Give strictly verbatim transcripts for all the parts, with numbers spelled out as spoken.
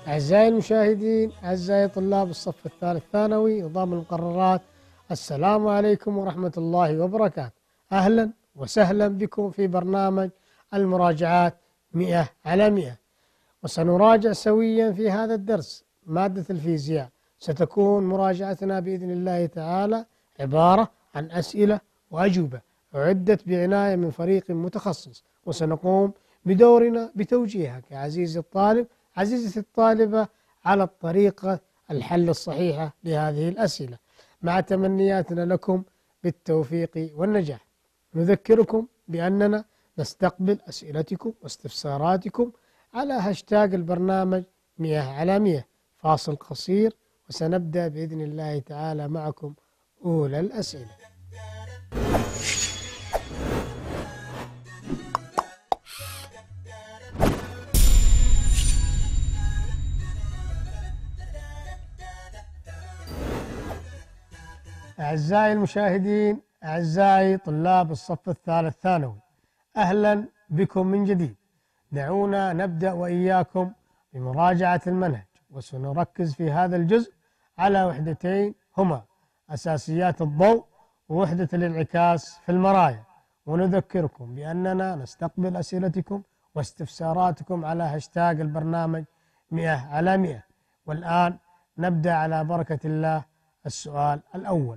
أعزائي المشاهدين، أعزائي طلاب الصف الثالث ثانوي نظام المقررات، السلام عليكم ورحمة الله وبركاته. أهلا وسهلا بكم في برنامج المراجعات مئة على مئة، وسنراجع سويا في هذا الدرس مادة الفيزياء. ستكون مراجعتنا بإذن الله تعالى عبارة عن أسئلة وأجوبة أعدت بعناية من فريق متخصص، وسنقوم بدورنا بتوجيهك يا عزيزي الطالب عزيزتي الطالبة على الطريقة الحل الصحيحة لهذه الأسئلة، مع تمنياتنا لكم بالتوفيق والنجاح. نذكركم بأننا نستقبل أسئلتكم واستفساراتكم على هاشتاج البرنامج مئة على مئة. فاصل قصير وسنبدأ بإذن الله تعالى معكم أولى الأسئلة. أعزائي المشاهدين، أعزائي طلاب الصف الثالث ثانوي، أهلا بكم من جديد. دعونا نبدأ وإياكم بمراجعة المنهج، وسنركز في هذا الجزء على وحدتين هما أساسيات الضوء ووحدة الانعكاس في المرايا. ونذكركم بأننا نستقبل أسئلتكم واستفساراتكم على هاشتاج البرنامج مئة على مئة. والآن نبدأ على بركة الله. السؤال الأول.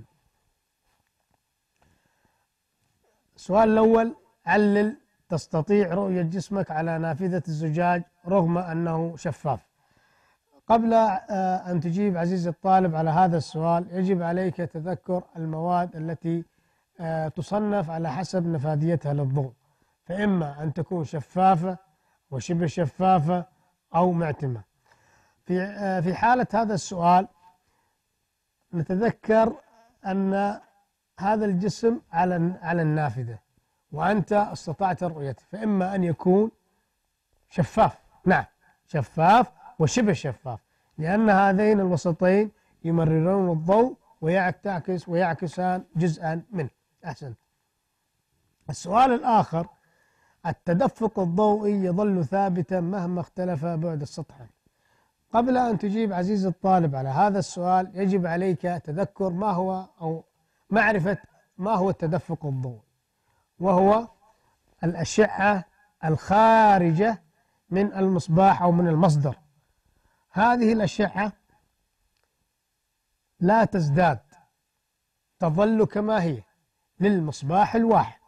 السؤال الأول: علل تستطيع رؤية جسمك على نافذة الزجاج رغم أنه شفاف. قبل أن تجيب عزيزي الطالب على هذا السؤال، يجب عليك تذكر المواد التي تصنف على حسب نفاذيتها للضوء، فإما أن تكون شفافة وشبه شفافة أو معتمة. في في حالة هذا السؤال نتذكر أن هذا الجسم على على النافذة وأنت استطعت رؤيته، فإما أن يكون شفاف، نعم شفاف وشبه شفاف، لأن هذين الوسطين يمررون الضوء ويعكس ويعكسان جزءا منه. أحسنت. السؤال الآخر: التدفق الضوئي يظل ثابتا مهما اختلف بعد السطح. قبل أن تجيب عزيزي الطالب على هذا السؤال، يجب عليك تذكر ما هو أو معرفة ما هو التدفق الضوئي، وهو الأشعة الخارجة من المصباح أو من المصدر. هذه الأشعة لا تزداد، تظل كما هي للمصباح الواحد.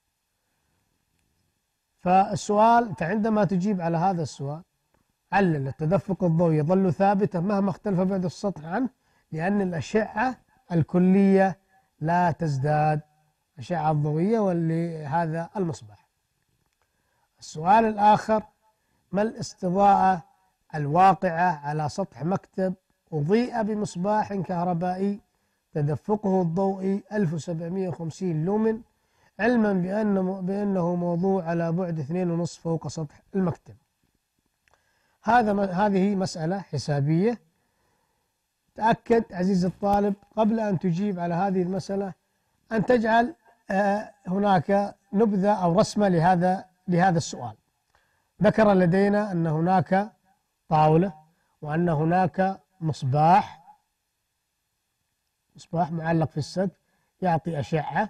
فالسؤال فعندما تجيب على هذا السؤال علل التدفق الضوئي يظل ثابتا مهما اختلف بعد السطح عنه، لأن الأشعة الكلية لا تزداد، الأشعة الضوئية ولهذا المصباح. السؤال الآخر: ما الاستضاءة الواقعة على سطح مكتب أضيء بمصباح كهربائي تدفقه الضوئي ألف وسبعمئة وخمسين لومن، علما بأنه, بأنه موضوع على بعد اثنين ونصف فوق سطح المكتب؟ هذا هذه مسألة حسابية. تأكد عزيزي الطالب قبل أن تجيب على هذه المسألة أن تجعل هناك نبذة أو رسمة لهذا لهذا السؤال. ذكر لدينا أن هناك طاولة، وأن هناك مصباح مصباح معلق في السقف يعطي أشعة،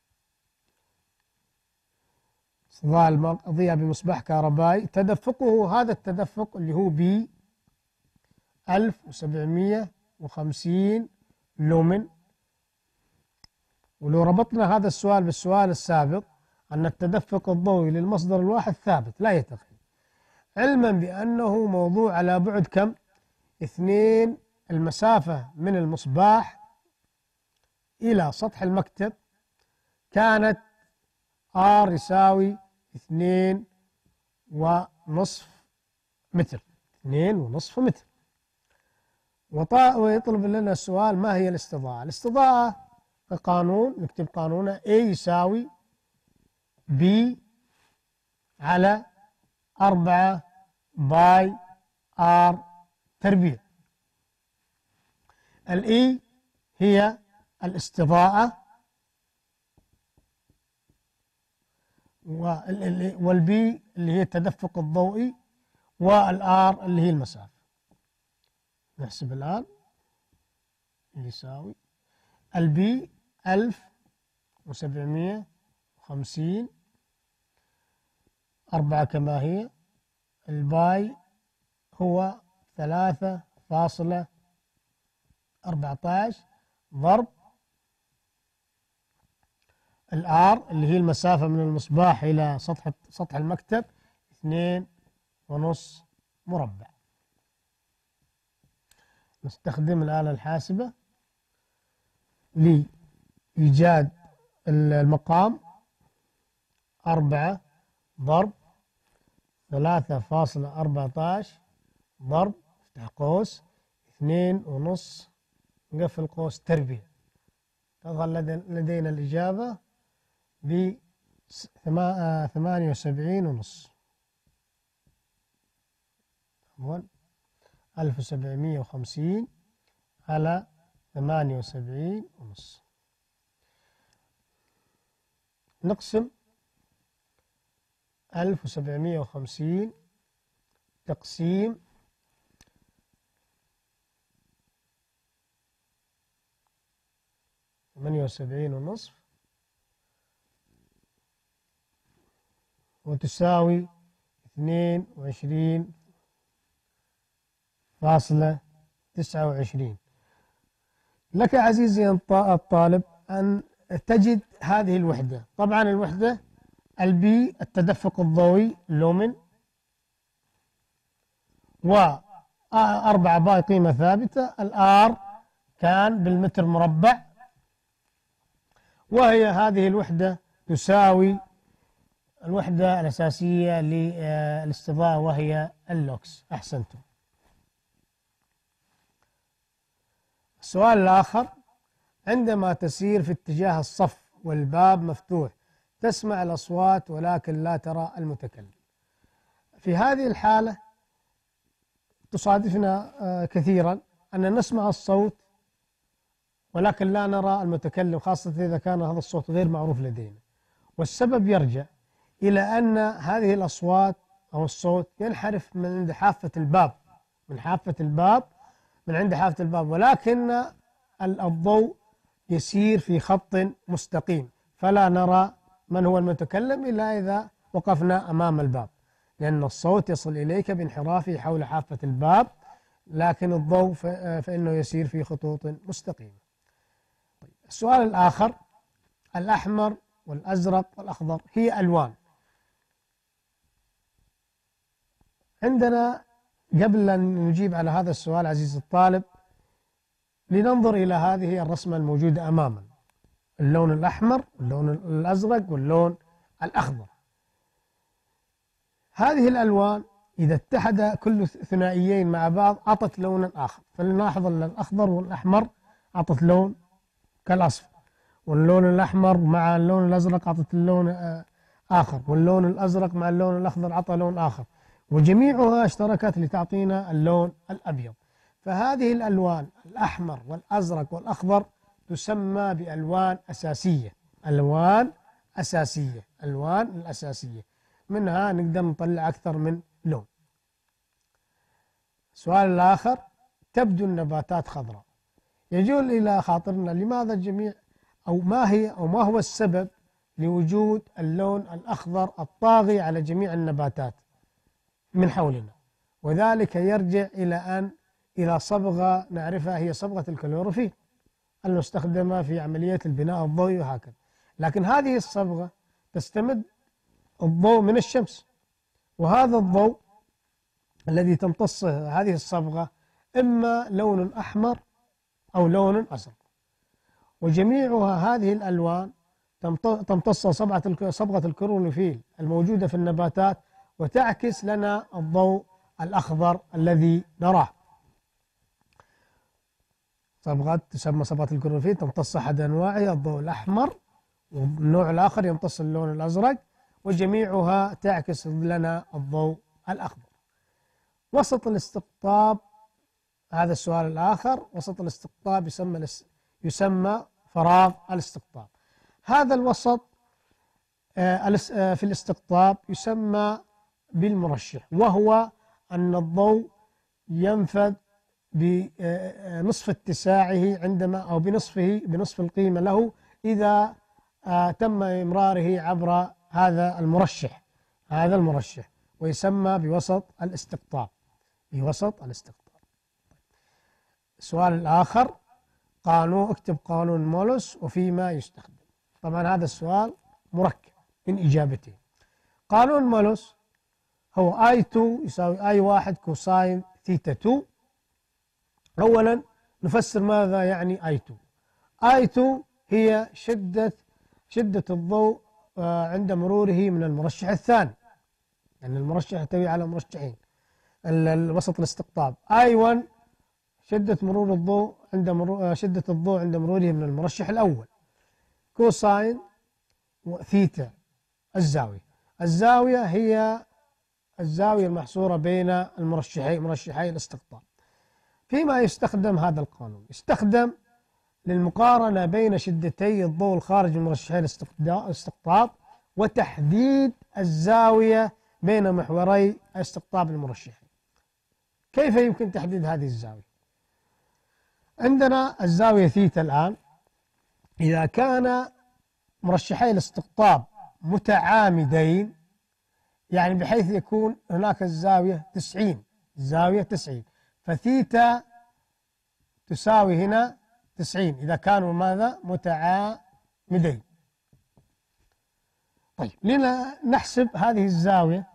أضيء بمصباح كهربائي تدفقه، هذا التدفق اللي هو ب ألف وسبعمئة وخمسين لومن. ولو ربطنا هذا السؤال بالسؤال السابق أن التدفق الضوئي للمصدر الواحد ثابت لا يتغير، علما بأنه موضوع على بعد كم؟ اثنين. المسافة من المصباح إلى سطح المكتب كانت R يساوي اثنين ونصف متر، اثنين ونصف متر. ويطلب لنا السؤال: ما هي الاستضاءة؟ الاستضاءة كقانون نكتب قانونها A يساوي B على أربعة باي R تربيع. الإي هي الاستضاءة، والبي اللي هي التدفق الضوئي، والآر اللي هي المسافة. نحسب الآن يساوي البي ألف وسبعمية وخمسين أربعة كما هي، الباي هو ثلاثة فاصلة أربعة عشر ضرب الآر اللي هي المسافة من المصباح إلى سطح سطح المكتب اثنين ونص مربع. نستخدم الآلة الحاسبة لإيجاد المقام. أربعة ضرب ثلاثة فاصلة أربعة عشر ضرب افتح قوس اثنين ونص نقفل قوس تربيع، تظهر لدينا الإجابة ب ثمانية وسبعين ونص. ألف وسبعمية وخمسين على ثمانية وسبعين ونص. نقسم ألف وسبعمية وخمسين تقسيم ثمانية وسبعين ونصف وتساوي اثنين وعشرين فاصلة تسعة وعشرين. لك عزيزي الطالب أن تجد هذه الوحدة. طبعا الوحدة البي التدفق الضوئي لومن، وأربعة باي قيمة ثابتة، الآر كان بالمتر مربع، وهي هذه الوحدة تساوي الوحدة الأساسية للاستضاءة وهي اللوكس. أحسنتم. السؤال الآخر: عندما تسير في اتجاه الصف والباب مفتوح تسمع الأصوات ولكن لا ترى المتكلم. في هذه الحالة تصادفنا كثيرا أن نسمع الصوت ولكن لا نرى المتكلم، خاصة إذا كان هذا الصوت غير معروف لدينا، والسبب يرجع إلى أن هذه الأصوات أو الصوت ينحرف من عند حافة الباب من حافة الباب من عند حافة الباب ولكن الضوء يسير في خط مستقيم، فلا نرى من هو المتكلم إلا إذا وقفنا أمام الباب، لأن الصوت يصل إليك بانحرافه حول حافة الباب، لكن الضوء فإنه يسير في خطوط مستقيمة. السؤال الآخر: الأحمر والأزرق والأخضر هي ألوان. عندنا قبل أن نجيب على هذا السؤال عزيزي الطالب لننظر إلى هذه الرسمة الموجودة أمامنا، اللون الأحمر واللون الأزرق واللون الأخضر. هذه الألوان إذا اتحد كل ثنائيين مع بعض أعطت لونا آخر، فلنلاحظ أن الأخضر والأحمر أعطت لون كالأصفر، واللون الأحمر مع اللون الأزرق أعطت اللون آخر، واللون الأزرق مع اللون الأخضر أعطى لون آخر، وجميعها اشتركت لتعطينا اللون الأبيض. فهذه الألوان الأحمر والأزرق والأخضر تسمى بألوان أساسية. ألوان أساسية ألوان الأساسية منها نقدر نطلع أكثر من لون. السؤال الآخر: تبدو النباتات خضراء. يجول إلى خاطرنا لماذا الجميع أو ما هي أو ما هو السبب لوجود اللون الأخضر الطاغي على جميع النباتات من حولنا، وذلك يرجع إلى أن إلى صبغة نعرفها هي صبغة الكلوروفيل المستخدمة في عملية البناء الضوئي وهكذا، لكن هذه الصبغة تستمد الضوء من الشمس، وهذا الضوء الذي تمتصه هذه الصبغة إما لون أحمر أو لون أزرق، وجميعها هذه الألوان تمتص صبغة الكلوروفيل الموجودة في النباتات وتعكس لنا الضوء الأخضر الذي نراه. صبغة تسمى صبغة الكلوروفيل تمتص أحد أنواعها الضوء الأحمر، والنوع الآخر يمتص اللون الأزرق، وجميعها تعكس لنا الضوء الأخضر. وسط الاستقطاب، هذا السؤال الآخر، وسط الاستقطاب يسمى يسمى فراغ الاستقطاب. هذا الوسط في الاستقطاب يسمى بالمرشح، وهو أن الضوء ينفذ بنصف اتساعه عندما أو بنصفه بنصف القيمة له إذا تم إمراره عبر هذا المرشح هذا المرشح ويسمى بوسط الاستقطاب بوسط الاستقطاب. السؤال الآخر قانون اكتب قانون مولس وفيما يستخدم. طبعا هذا السؤال مركب من إجابتين. قانون مولس هو آي اثنين يساوي آي واحد كوساين ثيتا اثنين. أولا نفسر ماذا يعني آي اثنين. آي اثنين هي شدة شدة الضوء عند مروره من المرشح الثاني، يعني المرشح يحتوي على مرشحين الوسط الاستقطاب. آي واحد شدة مرور الضوء عند مرور شدة الضوء عند مروره من المرشح الأول. كوساين ثيتا الزاوية الزاوية هي الزاوية المحصورة بين المرشحين مرشحي الاستقطاب. فيما يستخدم هذا القانون؟ يستخدم للمقارنة بين شدتي الضوء الخارج من مرشحي الاستقطاب وتحديد الزاوية بين محوري استقطاب المرشحين. كيف يمكن تحديد هذه الزاوية؟ عندنا الزاوية ثيتا الآن، إذا كان مرشحي الاستقطاب متعامدين، يعني بحيث يكون هناك الزاوية تسعين الزاوية تسعين، فثيتا تساوي هنا تسعين إذا كانوا ماذا متعامدين. طيب لنا نحسب هذه الزاوية.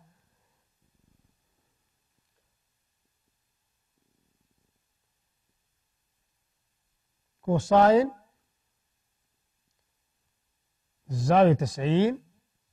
كوساين الزاوية تسعين،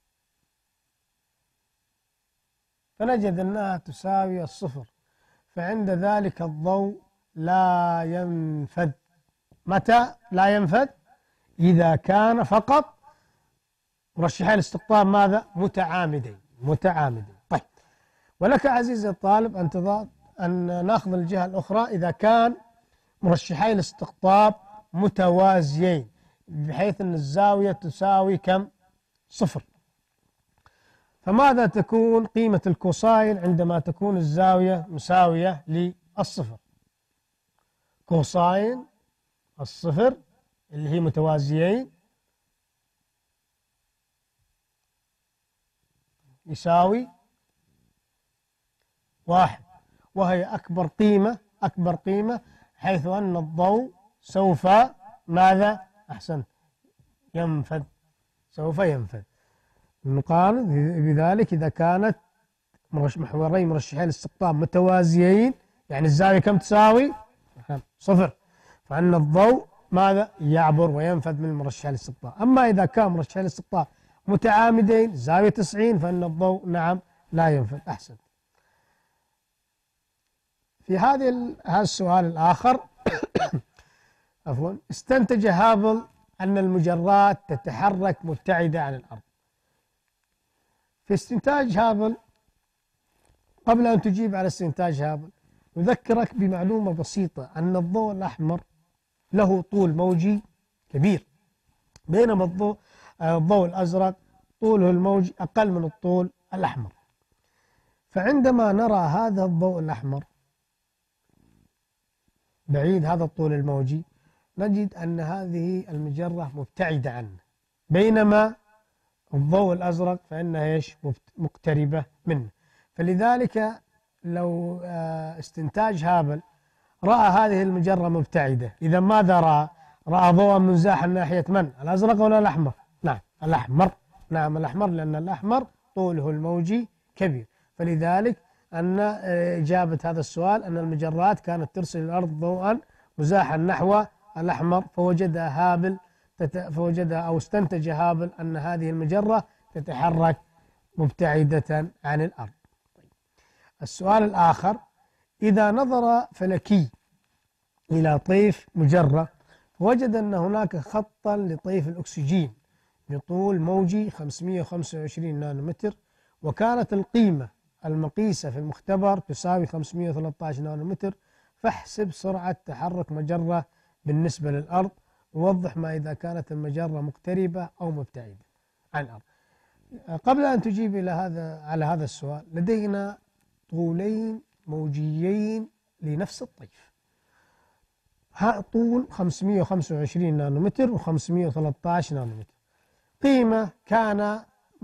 فنجد أنها تساوي الصفر، فعند ذلك الضوء لا ينفذ. متى لا ينفذ؟ إذا كان فقط مرشحي الاستقطاب ماذا؟ متعامدين متعامدين. طيب ولك عزيزي الطالب أن تضع أن نأخذ الجهة الأخرى، إذا كان مرشحي الاستقطاب متوازيين بحيث أن الزاوية تساوي كم؟ صفر. فماذا تكون قيمة الكوساين عندما تكون الزاوية مساوية للصفر؟ كوساين الصفر اللي هي متوازيين يساوي واحد، وهي أكبر قيمة أكبر قيمة حيث أن الضوء سوف ماذا؟ أحسن ينفذ سوف ينفذ. نقارن بذلك إذا كانت محوري مرشحي الاستقطاب متوازيين، يعني الزاوية كم تساوي؟ صفر، فأن الضوء ماذا؟ يعبر وينفذ من مرشحي الاستقطاب. أما إذا كان مرشحي الاستقطاب متعامدين زاوية تسعين، فإن الضوء نعم لا ينفذ. أحسن. في هذه هذا السؤال الآخر عفوا استنتج هابل أن المجرات تتحرك مبتعدة عن الأرض. في استنتاج هابل، قبل أن تجيب على استنتاج هابل نذكرك بمعلومة بسيطة، أن الضوء الأحمر له طول موجي كبير، بينما الضوء الضوء الأزرق طوله الموجي أقل من الطول الأحمر. فعندما نرى هذا الضوء الأحمر بعيد هذا الطول الموجي، نجد أن هذه المجرة مبتعدة عنه، بينما الضوء الأزرق فإنها إيش؟ مقتربة منه. فلذلك لو استنتاج هابل رأى هذه المجرة مبتعدة، إذا ماذا رأى؟ رأى ضوءا منزاحا ناحية من؟ الأزرق ولا الأحمر؟ نعم الأحمر نعم الأحمر لأن الأحمر طوله الموجي كبير. فلذلك أن إجابة هذا السؤال أن المجرات كانت ترسل الأرض ضوءا مزاحا نحو الأحمر، فوجدها هابل فوجدها أو استنتج هابل أن هذه المجرة تتحرك مبتعدة عن الأرض. السؤال الآخر، إذا نظر فلكي إلى طيف مجرة وجد أن هناك خطا لطيف الأكسجين بطول موجي خمسمئة وخمسة وعشرين نانومتر، وكانت القيمة المقيسة في المختبر تساوي خمسمئة وثلاثة عشر نانومتر، فاحسب سرعة تحرك مجرة بالنسبة للأرض، ووضح ما إذا كانت المجرة مقتربة أو مبتعدة عن الأرض. قبل أن تجيب إلى هذا على هذا السؤال، لدينا طولين موجيين لنفس الطيف، طول خمسمئة وخمسة وعشرين نانومتر وخمسمئة وثلاثة عشر نانومتر. قيمة كان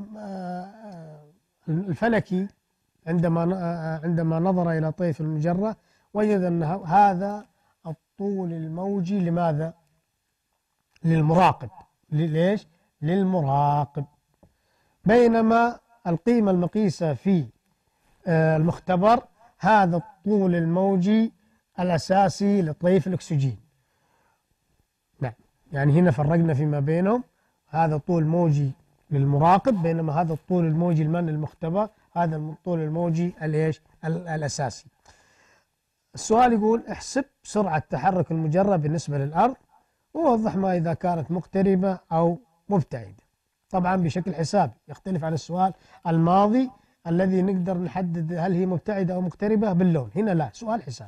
الفلكي عندما عندما نظر إلى طيف المجرة وجد أن هذا الطول الموجي لماذا؟ للمراقب. ليش؟ للمراقب. بينما القيمة المقيسة في المختبر هذا الطول الموجي الأساسي لطيف الأكسجين. نعم، يعني هنا فرقنا فيما بينهم، هذا طول موجي للمراقب بينما هذا الطول الموجي لمن المختبر هذا الطول الموجي الايش الأساسي. السؤال يقول احسب سرعة تحرك المجرة بالنسبة للأرض ووضح ما إذا كانت مقتربة أو مبتعدة. طبعا بشكل حسابي يختلف عن السؤال الماضي الذي نقدر نحدد هل هي مبتعدة أو مقتربة باللون، هنا لا، سؤال حسابي.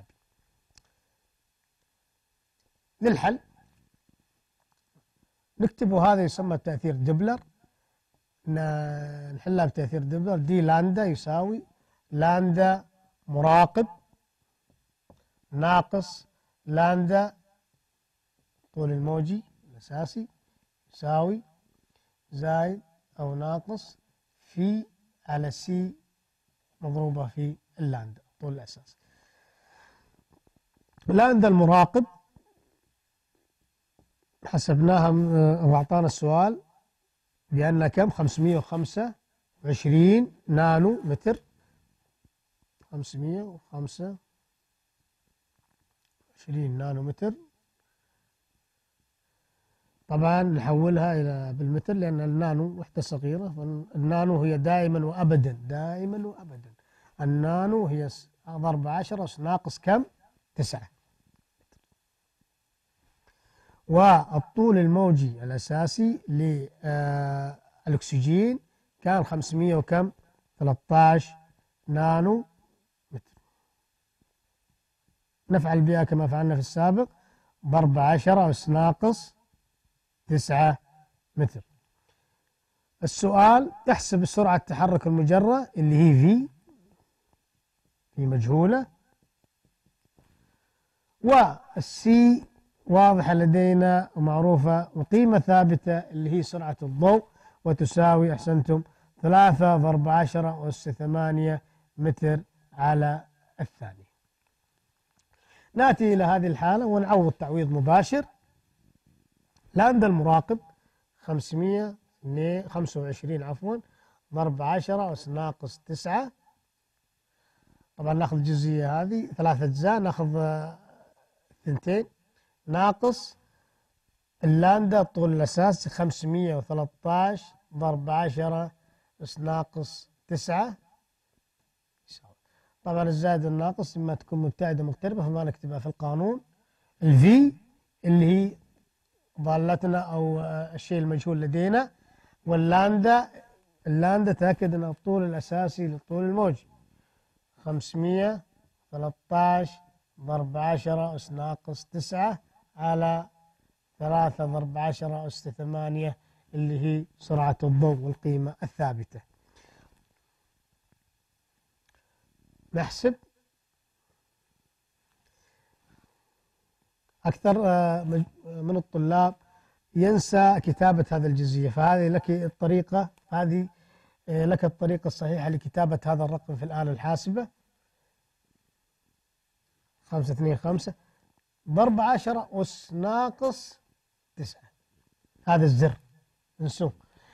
للحل نكتب هذا يسمى تأثير دوبلر، نحلها بتأثير دوبلر. دي لاندا يساوي لاندا مراقب ناقص لاندا طول الموجي الأساسي يساوي زائد أو ناقص في على سي مضروبة في اللاندا طول الأساسي. لاندا المراقب حسبناها وأعطانا السؤال بأن كم؟ خمسمئة وخمسة وعشرين نانو متر. خمسمئة وخمسة وعشرين نانو متر. طبعا نحولها إلى بالمتر لأن النانو وحدة صغيرة، والنانو هي دائما وأبدا دائما وأبدا النانو هي ضرب عشرة ناقص كم؟ تسعة. والطول الموجي الأساسي للأكسجين كان خمسمئة وكم؟ ثلاثة عشر نانو متر. نفعل بها كما فعلنا في السابق ضرب عشرة أس ناقص تسعة متر. السؤال احسب سرعة تحرك المجرة اللي هي في في مجهولة، والسي واضحة لدينا ومعروفة، وقيمة ثابتة اللي هي سرعة الضوء وتساوي أحسنتم ثلاثة ضرب عشرة أس ثمانية متر على الثانية. نأتي إلى هذه الحالة ونعوض تعويض مباشر. لاندا المراقب خمسمئة وخمسة وعشرين عفوا ضرب عشرة أس ناقص تسعة. طبعا ناخذ الجزئية هذه ثلاثة أجزاء، ناخذ ثنتين ناقص اللاندا طول الأساس خمسمئة وثلاثة عشر ضرب عشرة أس ناقص تسعة. طبعا الزائد الناقص إما تكون مبتعدة مقتربة فما نكتبها في القانون. الفي اللي هي ضالتنا أو الشيء المجهول لدينا، واللاندا اللاندا تأكد أن الطول الأساسي للطول الموجي خمسمئة وثلاثة عشر ضرب عشرة أس ناقص تسعة على ثلاثة ضرب عشرة أس ثمانية اللي هي سرعة الضوء والقيمة الثابتة. نحسب. أكثر من الطلاب ينسى كتابة هذا الجزئية، فهذه لك الطريقة، هذه لك الطريقة الصحيحة لكتابة هذا الرقم في الآلة الحاسبة. خمسة اثنين خمسة ضرب عشرة أس ناقص تسعة، هذا الزر انسوه،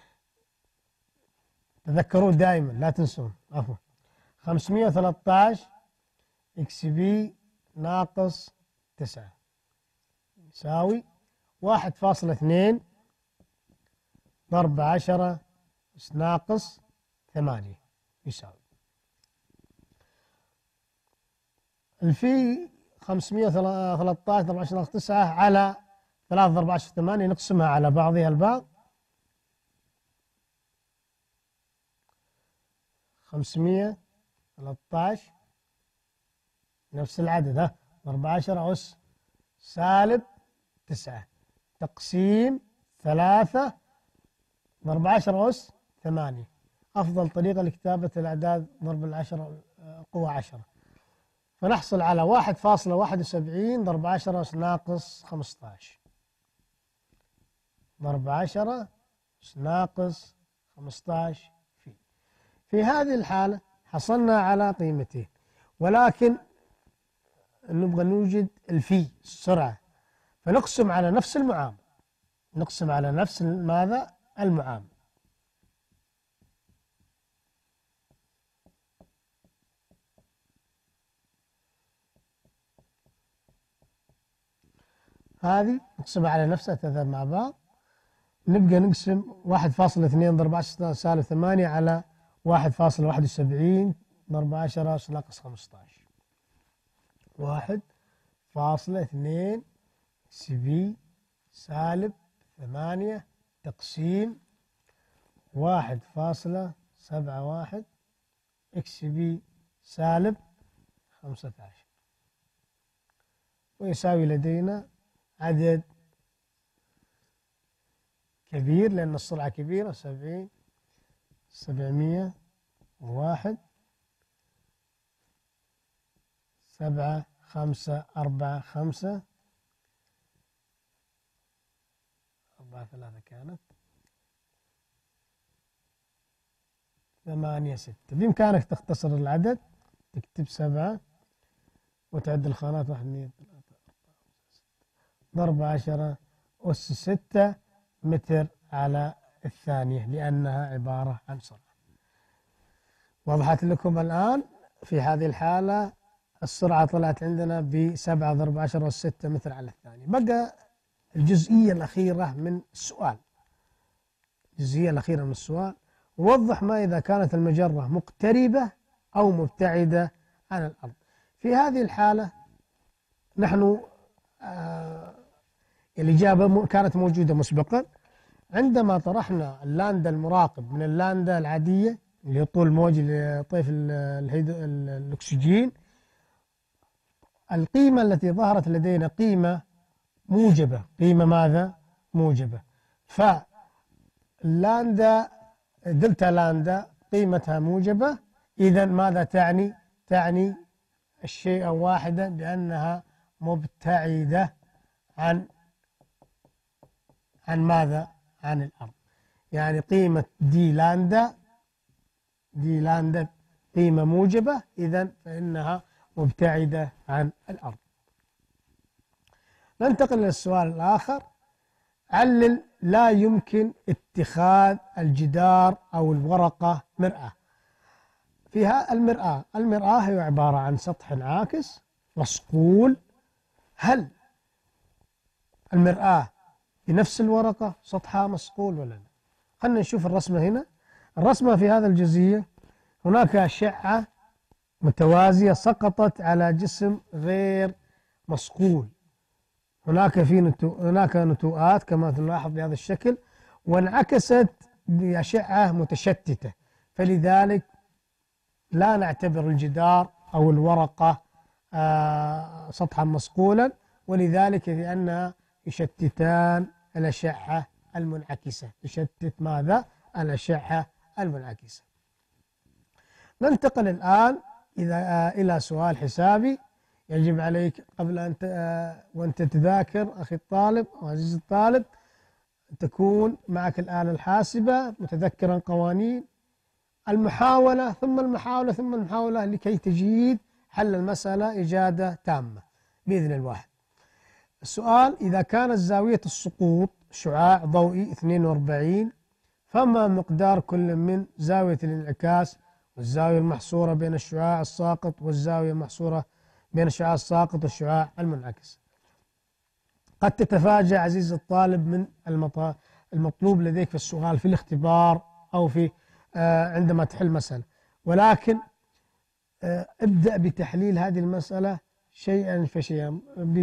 تذكروه دائما لا تنسون. عفوا خمسمئة وثلاثة عشر اكس بي ناقص تسعة يساوي واحد فاصلة اثنين ضرب عشرة أس ناقص ثمانية يساوي الفي خمسمئة وثلاثة عشر ضرب عشرة ناقص تسعة على ثلاثة ضرب عشرة ثمانية، نقسمها على بعضها البعض. خمسمئة وثلاثة عشر نفس العدد ها ضرب عشرة أس سالب تسعة تقسيم ثلاثة ضرب عشرة أس ثمانية. أفضل طريقة لكتابة الأعداد ضرب العشرة قوة عشرة، فنحصل على واحد فاصلة واحد وسبعين ضرب عشرة ناقص خمسة عشر ضرب عشرة ناقص خمسة عشر في في هذه الحالة حصلنا على قيمتين، ولكن نبغى نوجد الفي السرعة، فنقسم على نفس المعامل، نقسم على نفس ماذا؟ المعامل. هذه نقسمها على نفسها تذهب مع بعض، نبقى نقسم واحد فاصلة اثنين ضرب عشرة سالب ثمانية على واحد فاصلة واحد وسبعين ضرب عشرة ناقص خمسة عشر. واحد فاصلة اثنين اكس بي سالب ثمانية تقسيم واحد فاصلة سبعة واحد اكس بي سالب خمسة عشر، ويساوي لدينا عدد كبير لأن السرعة كبيرة، سبعين سبعمية وواحد سبعة خمسة أربعة خمسة أربعة ثلاثة كانت ثمانية ستة. بإمكانك تختصر العدد، تكتب سبعة وتعد الخانات واحد اثنين ثلاثة ضرب عشرة أس ستة متر على الثانية، لأنها عبارة عن سرعة. وضحت لكم الآن؟ في هذه الحالة السرعة طلعت عندنا بسبعة ضرب عشرة أس ستة متر على الثانية. بقى الجزئية الأخيرة من السؤال، الجزئية الأخيرة من السؤال وضح ما إذا كانت المجرة مقتربة أو مبتعدة عن الأرض. في هذه الحالة نحن آه الإجابة كانت موجودة مسبقا عندما طرحنا اللاندا المراقب من اللاندا العادية اللي هي طول موج لطيف الأكسجين. القيمة التي ظهرت لدينا قيمة موجبة، قيمة ماذا؟ موجبة. فاللاندا دلتا لاندا قيمتها موجبة، إذا ماذا تعني؟ تعني الشيء واحدا، بأنها مبتعدة عن عن ماذا؟ عن الأرض. يعني قيمة دي لاندا دي لاندا قيمة موجبة، إذا فإنها مبتعدة عن الأرض. ننتقل للسؤال الآخر. علل لا يمكن اتخاذ الجدار أو الورقة مرآة. فيها المرآة، المرآة هي عبارة عن سطح عاكس مصقول. هل المرآة بنفس الورقة سطحها مصقول ولا لا؟ خلنا نشوف الرسمة هنا. الرسمة في هذا الجزئية هناك أشعة متوازية سقطت على جسم غير مصقول. هناك في نتو... هناك نتوءات كما تلاحظ بهذا الشكل، وانعكست بأشعة متشتتة، فلذلك لا نعتبر الجدار أو الورقة آه سطحا مصقولا، ولذلك لأنها يشتتان الأشعة المنعكسة، يشتت ماذا؟ الأشعة المنعكسة. ننتقل الآن إذا آه إلى سؤال حسابي. يجب عليك قبل أن آه وأنت تذاكر أخي الطالب وعزيزي الطالب تكون معك الآلة الحاسبة متذكرا قوانين المحاولة ثم المحاولة ثم المحاولة لكي تجيد حل المسألة إجادة تامة بإذن الواحد. السؤال: إذا كانت زاوية السقوط شعاع ضوئي اثنين وأربعين، فما مقدار كل من زاوية الانعكاس والزاوية المحصورة بين الشعاع الساقط والزاوية المحصورة بين الشعاع الساقط والشعاع المنعكس؟ قد تتفاجأ عزيزي الطالب من المطلوب لديك في السؤال في الاختبار أو في آه عندما تحل مسألة، ولكن آه ابدأ بتحليل هذه المسألة شيئا فشيئا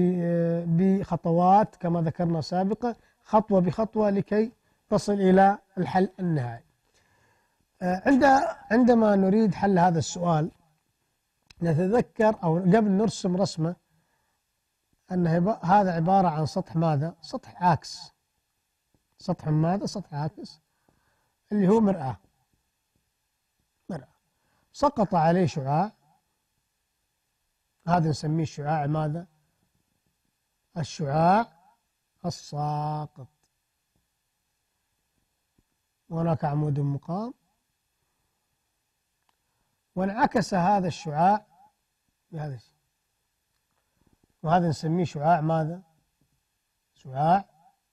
بخطوات كما ذكرنا سابقا، خطوة بخطوة لكي تصل إلى الحل النهائي. آه عند عندما نريد حل هذا السؤال نتذكر أو قبل نرسم رسمة أن هذا عبارة عن سطح ماذا؟ سطح عاكس. سطح ماذا؟ سطح عاكس اللي هو مرآة. مرآة سقط عليه شعاع، هذا نسميه الشعاع ماذا؟ الشعاع الساقط. وهناك عمود مقام، وانعكس هذا الشعاع بهذا الشيء، وهذا نسميه شعاع ماذا؟ شعاع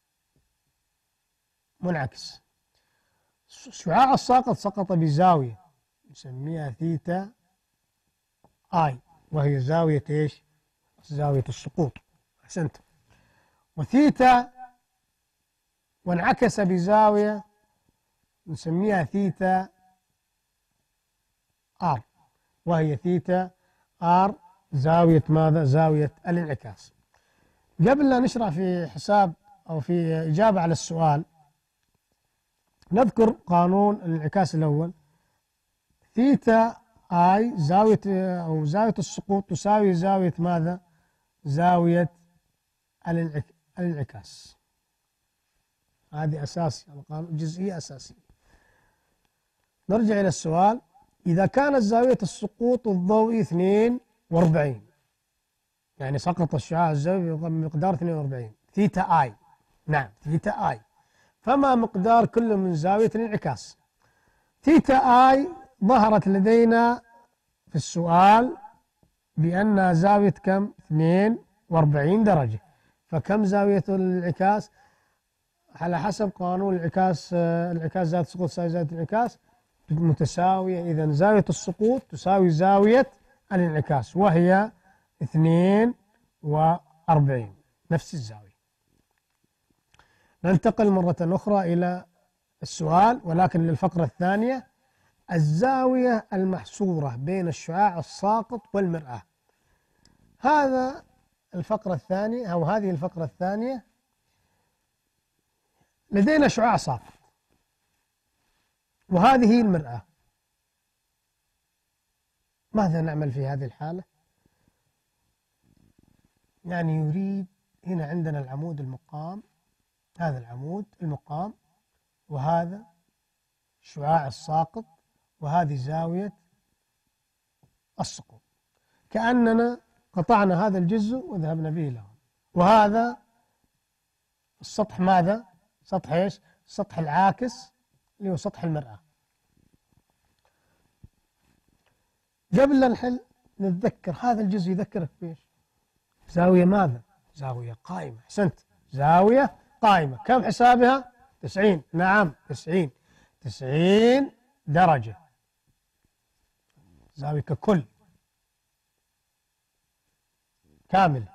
منعكس. الشعاع الساقط سقط بزاوية نسميها ثيتا آي، وهي زاوية إيش؟ زاوية السقوط. أحسنت. وثيتا وانعكس بزاوية نسميها ثيتا آر، وهي ثيتا آر زاوية ماذا؟ زاوية الانعكاس. قبل لا نشرح في حساب أو في إجابة على السؤال نذكر قانون الانعكاس الأول. ثيتا آي زاوية أو زاوية السقوط تساوي زاوية ماذا؟ زاوية الانعكاس. هذه أساسي، القانون جزئية أساسية. نرجع إلى السؤال. إذا كانت زاوية السقوط الضوئي اثنين وأربعين، يعني سقط الشعاع الزاوية بمقدار اثنين وأربعين ثيتا آي، نعم ثيتا آي، فما مقدار كل من زاوية الانعكاس؟ ثيتا آي ظهرت لدينا في السؤال بأنها زاوية كم؟ اثنين وأربعين درجة. فكم زاوية الانعكاس؟ على حسب قانون الانعكاس، الانعكاس زاوية السقوط تساوي زاوية الانعكاس متساوية. إذن زاوية السقوط تساوي زاوية الانعكاس، وهي اثنين وأربعين، نفس الزاوية. ننتقل مرة أخرى إلى السؤال، ولكن للفقرة الثانية. الزاوية المحصورة بين الشعاع الساقط والمرآة. هذا الفقرة الثانية أو هذه الفقرة الثانية. لدينا شعاع ساقط وهذه هي المرآة. ماذا نعمل في هذه الحالة؟ يعني يريد، هنا عندنا العمود المقام، هذا العمود المقام، وهذا الشعاع الساقط، وهذه زاوية السقوط. كأننا قطعنا هذا الجزء وذهبنا به له. وهذا السطح ماذا؟ سطح ايش؟ السطح العاكس اللي هو سطح المرآة. قبل لا نحل نتذكر هذا الجزء يذكرك بإيش؟ زاوية ماذا؟ زاوية قائمة. أحسنت، زاوية قائمة. كم حسابها؟ تسعين. نعم تسعين، تسعين درجة زاوية ككل كامل.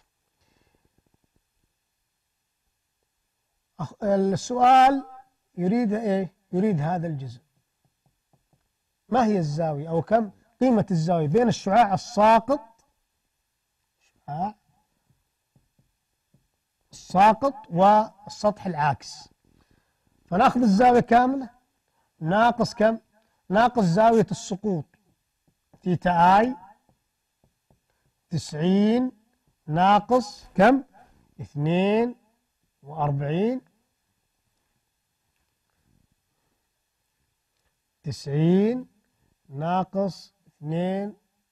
السؤال يريد ايه؟ يريد هذا الجزء. ما هي الزاوية أو كم قيمة الزاوية بين الشعاع الساقط الشعاع الساقط والسطح العاكس؟ فناخذ الزاوية كاملة ناقص كم؟ ناقص زاوية السقوط ثيتا آي تسعين ناقص كم؟ اثنين وأربعين. تسعين ناقص اثنين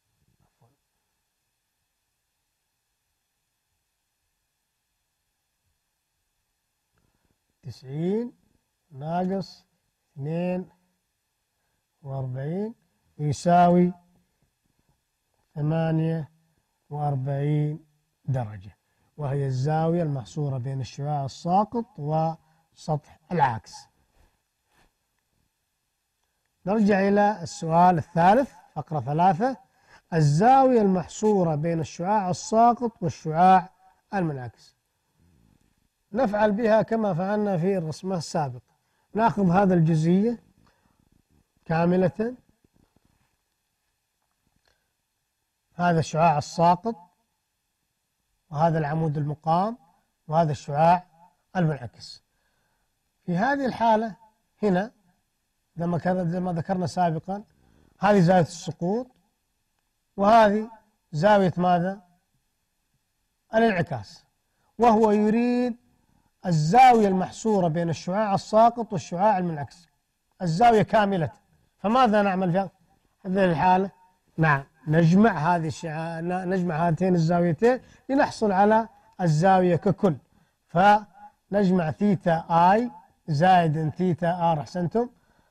تسعين ناقص اثنين وأربعين يساوي ثمانية وأربعين درجة، وهي الزاوية المحصورة بين الشعاع الساقط وسطح العاكس. نرجع إلى السؤال الثالث، فقرة ثلاثة. الزاوية المحصورة بين الشعاع الساقط والشعاع المنعكس. نفعل بها كما فعلنا في الرسمة السابقة. نأخذ هذا الجزئية كاملة، هذا الشعاع الساقط وهذا العمود المقام وهذا الشعاع المنعكس. في هذه الحالة هنا زي ما ذكرنا سابقا، هذه زاوية السقوط وهذه زاوية ماذا؟ الانعكاس. وهو يريد الزاوية المحصورة بين الشعاع الساقط والشعاع المنعكس، الزاوية كاملة. فماذا نعمل في هذه الحالة؟ نعم نجمع هذه الشع... نجمع هاتين الزاويتين لنحصل على الزاوية ككل. فنجمع ثيتا آي زائد ثيتا آر. أحسنتم.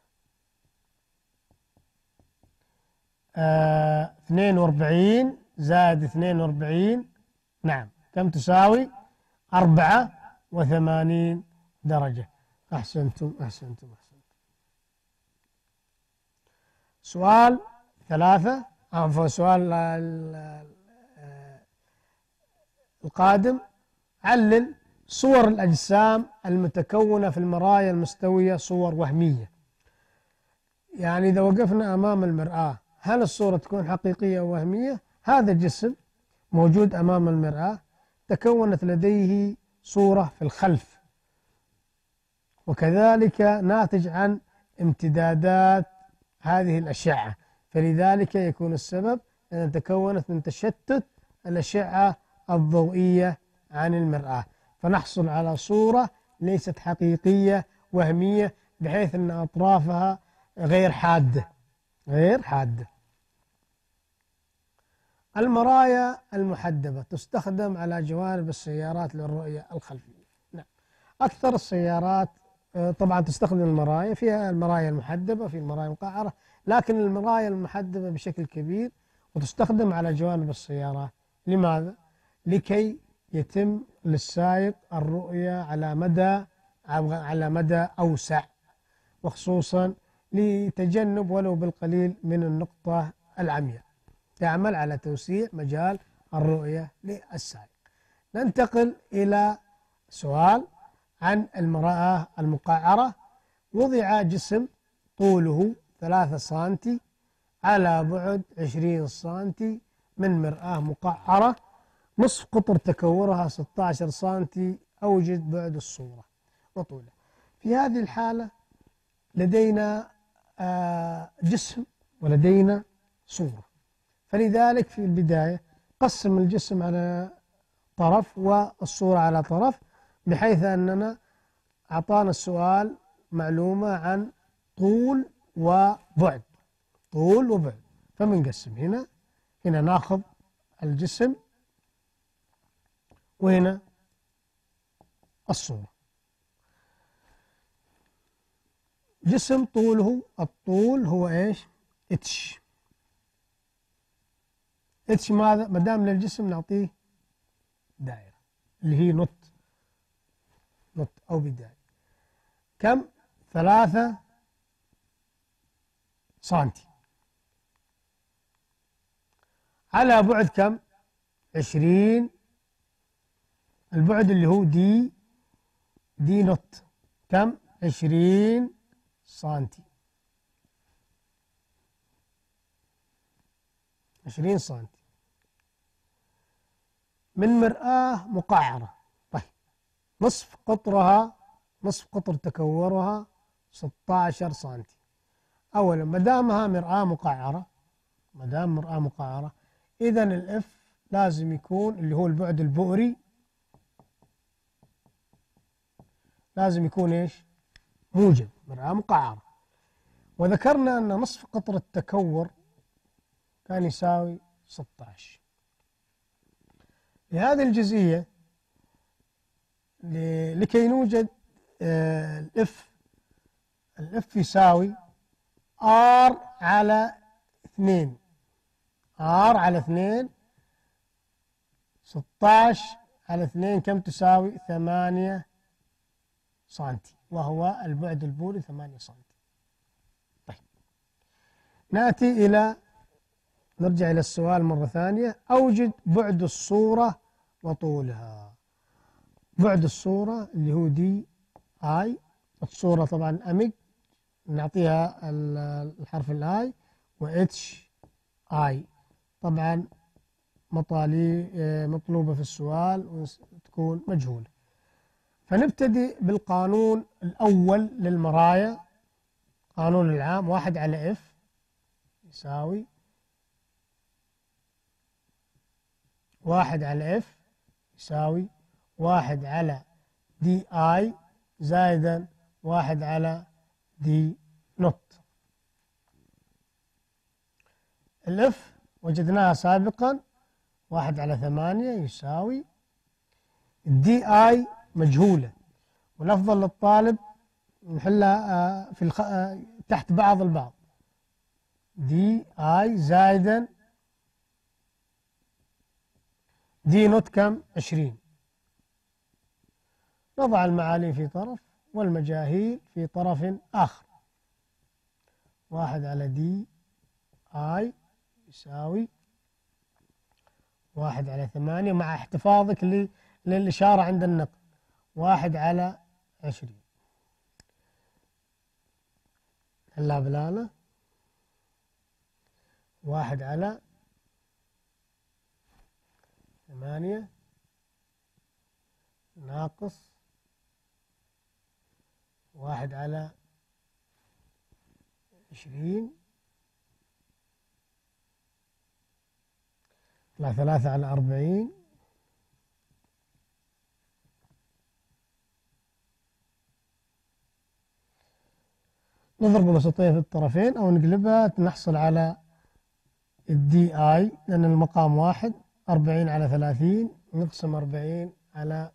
آه اثنين وأربعين زائد اثنين وأربعين، نعم، كم تساوي؟ أربعة وثمانين درجة. أحسنتم أحسنتم أحسنتم. سؤال ثلاثة، عفوا سؤال القادم: علل صور الأجسام المتكونة في المرايا المستوية صور وهمية. يعني إذا وقفنا أمام المرآة هل الصورة تكون حقيقية أو وهمية؟ هذا جسم موجود أمام المرآة تكونت لديه صورة في الخلف، وكذلك ناتج عن امتدادات هذه الأشعة، فلذلك يكون السبب أن تكونت من تشتت الأشعة الضوئية عن المرآة، فنحصل على صورة ليست حقيقية وهمية بحيث أن أطرافها غير حادة غير حادة. المرايا المحدبة تستخدم على جوانب السيارات للرؤية الخلفية. نعم، أكثر السيارات طبعا تستخدم المرايا، فيها المرايا المحدبة، في المرايا المقعرة، لكن المرايا المحدبة بشكل كبير وتستخدم على جوانب السيارات. لماذا؟ لكي يتم للسائق الرؤية على مدى على مدى أوسع، وخصوصا لتجنب ولو بالقليل من النقطة العمياء، تعمل على توسيع مجال الرؤية للسائق. ننتقل إلى سؤال عن المرآة المقعرة. وضع جسم طوله ثلاثة سنتي على بعد عشرين سنتي من مرآة مقعرة، نصف قطر تكورها ستة عشر سنتي، أوجد بعد الصورة وطولها. في هذه الحالة لدينا جسم ولدينا صورة، فلذلك في البداية قسم الجسم على طرف والصورة على طرف، بحيث أننا أعطانا السؤال معلومة عن طول وبعد طول وبعد فبنقسم هنا هنا ناخذ الجسم وهنا الصورة. جسم طوله، الطول هو ايش؟ اتش. اتش ماذا؟ ما دام للجسم نعطيه دائرة اللي هي نط نط أو بداية. كم؟ ثلاثة سنتي على بعد كم؟ عشرين. البعد اللي هو دي دي نط كم؟ عشرين سنتي. عشرين سنتي من مرآة مقعرة. طيب نصف قطرها نصف قطر تكورها ستة عشر سنتي. أولا ما دامها مرآة مقعرة ما دام مرآة مقعرة إذا الإف لازم يكون اللي هو البعد البؤري لازم يكون إيش؟ موجب، مرآة مقعرة. وذكرنا أن نصف قطر التكور كان يساوي ستة عشر. لهذه الجزئية لكي نوجد الإف الإف يساوي آر على اثنين. آر على اثنين ستة عشر على اثنين كم تساوي؟ ثمانية سنتي، وهو البعد البوري ثمانية سنتي. طيب نأتي إلى نرجع إلى السؤال مرة ثانية. أوجد بعد الصورة وطولها. بعد الصورة اللي هو دي آي. الصورة طبعا أمج نعطيها الحرف الآي، وإتش آي طبعا مطالي مطلوبة في السؤال وتكون مجهولة. فنبتدي بالقانون الأول للمرايا، قانون العام. واحد على إف يساوي واحد على إف يساوي واحد على دي آي زائدا واحد على دي نوت. الإف وجدناها سابقا، واحد على ثمانية يساوي الدي آي مجهولة، والأفضل للطالب نحلها في الخ... تحت بعض البعض، دي آي زائدا دي نوت كم؟ عشرين. نضع المعالم في طرف والمجاهيل في طرف آخر. واحد على دي آي يساوي واحد على ثمانية مع احتفاظك لي للإشارة عند النقل، واحد على عشرين. هلا بلالة واحد على ثمانية ناقص واحد على عشرين لا ثلاثة على أربعين نضرب الوسطية في الطرفين أو نقلبها نحصل على الدي آي، لأن المقام واحد، أربعين على ثلاثين نقسم أربعين على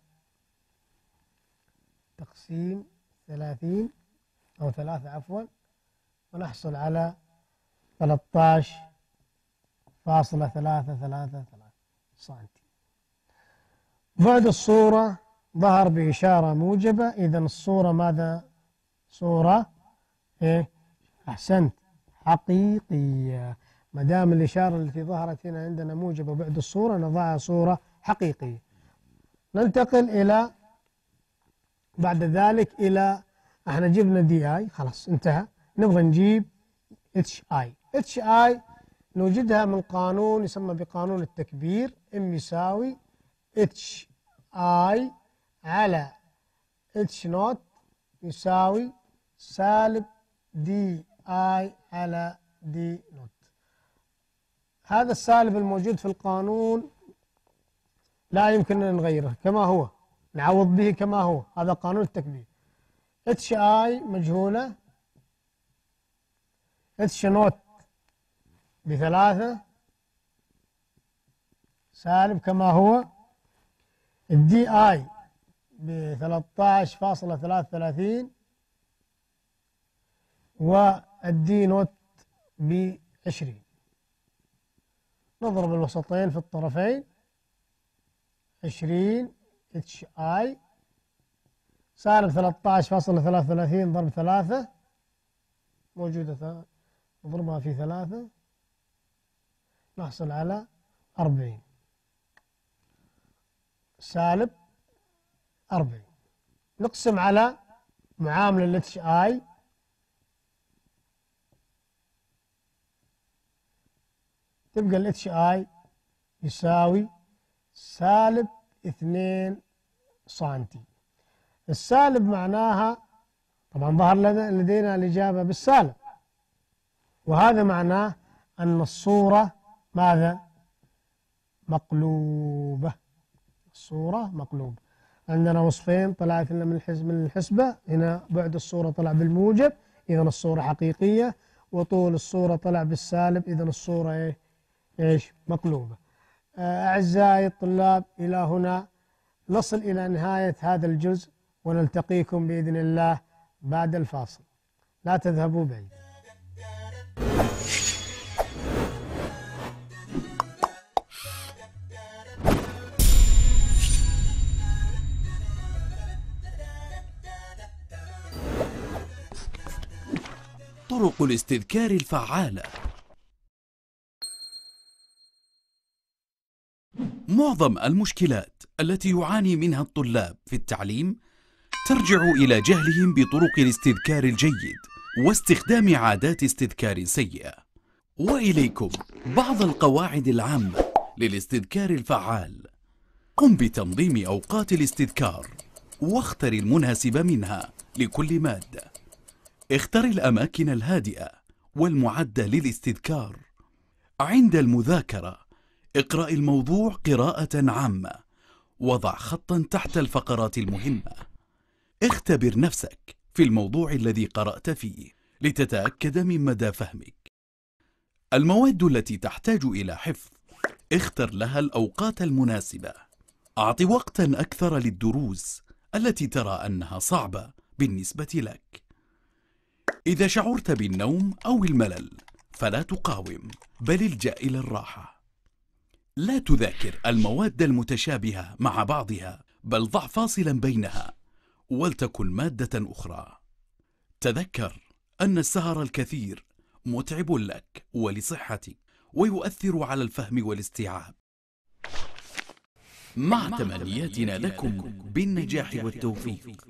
تقسيم ثلاثين أو ثلاثة عفوا، ونحصل على ثلاثة عشر فاصلة ثلاثة ثلاثة ثلاثة سنتي. بعد الصورة ظهر بإشارة موجبة، إذا الصورة ماذا؟ صورة إيه؟ أحسنت، حقيقية. ما دام الإشارة التي ظهرت هنا عندنا موجبة بعد الصورة نضعها صورة حقيقية. ننتقل إلى بعد ذلك إلى احنا جبنا دي اي خلاص انتهى، نبغى نجيب اتش اي. اتش اي نوجدها من قانون يسمى بقانون التكبير، ام يساوي اتش اي على اتش نوت يساوي سالب دي اي على دي نوت. هذا السالب الموجود في القانون لا يمكن أن نغيره كما هو، نعوض به كما هو، هذا قانون التكبير. اتش اي مجهولة، اتش نوت بثلاثة سالب كما هو، الدي اي بثلاثة عشر فاصلة ثلاثة وثلاثين والدي نوت بعشرين. نضرب الوسطين في الطرفين، عشرين اتش اي سالب ثلاثة عشر فاصلة ثلاثة وثلاثين ضرب ثلاثة موجودة، نضربها في ثلاثة نحصل على أربعين سالب أربعين. نقسم على معامل ال اتش اي، تبقى ال اتش اي يساوي سالب اثنين سنتي. السالب معناها طبعا ظهر لدينا الإجابة بالسالب، وهذا معناه أن الصورة ماذا؟ مقلوبة. الصورة مقلوبة. عندنا وصفين طلعت لنا من الحسبة، هنا بعد الصورة طلع بالموجب إذا الصورة حقيقية، وطول الصورة طلع بالسالب إذا الصورة إيه؟ إيش؟ مقلوبة. أعزائي الطلاب، إلى هنا نصل إلى نهاية هذا الجزء، ونلتقيكم بإذن الله بعد الفاصل، لا تذهبوا بعيد. طرق الاستذكار الفعالة. معظم المشكلات التي يعاني منها الطلاب في التعليم ترجع إلى جهلهم بطرق الاستذكار الجيد واستخدام عادات استذكار سيئة. وإليكم بعض القواعد العامة للاستذكار الفعال. قم بتنظيم أوقات الاستذكار واختر المناسب منها لكل مادة. اختر الأماكن الهادئة والمعدة للاستذكار. عند المذاكرة اقرأ الموضوع قراءة عامة، وضع خطا تحت الفقرات المهمة. اختبر نفسك في الموضوع الذي قرأت فيه لتتأكد من مدى فهمك. المواد التي تحتاج إلى حفظ اختر لها الأوقات المناسبة. أعط وقتا أكثر للدروس التي ترى أنها صعبة بالنسبة لك. إذا شعرت بالنوم أو الملل فلا تقاوم، بل الجأ إلى الراحة. لا تذاكر المواد المتشابهة مع بعضها، بل ضع فاصلا بينها ولتكن مادة أخرى. تذكر أن السهر الكثير متعب لك ولصحتك ويؤثر على الفهم والاستيعاب. مع تمنياتنا لكم بالنجاح والتوفيق.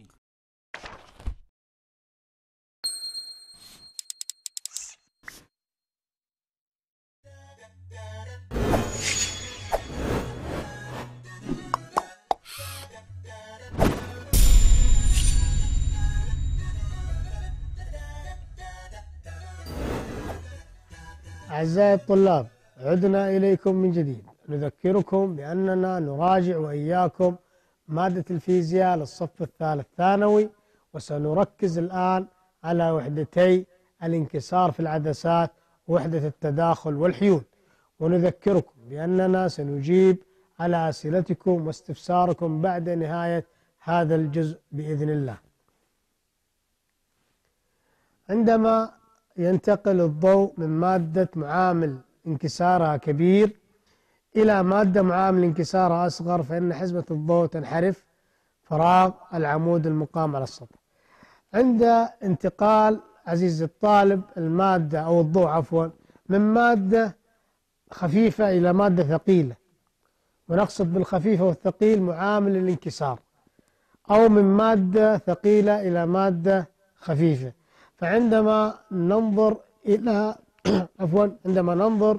أعزائي الطلاب، عدنا إليكم من جديد. نذكركم بأننا نراجع وإياكم مادة الفيزياء للصف الثالث ثانوي، وسنركز الآن على وحدتي الانكسار في العدسات ووحدة التداخل والحيول. ونذكركم بأننا سنجيب على أسئلتكم واستفساركم بعد نهاية هذا الجزء بإذن الله. عندما ينتقل الضوء من مادة معامل انكسارها كبير إلى مادة معامل انكسارها أصغر، فإن حزمة الضوء تنحرف فراغ العمود المقام على السطح. عند انتقال عزيزي الطالب المادة أو الضوء عفوا من مادة خفيفة إلى مادة ثقيلة، ونقصد بالخفيفة والثقيل معامل الانكسار، أو من مادة ثقيلة إلى مادة خفيفة، فعندما ننظر إلى عفوا عندما ننظر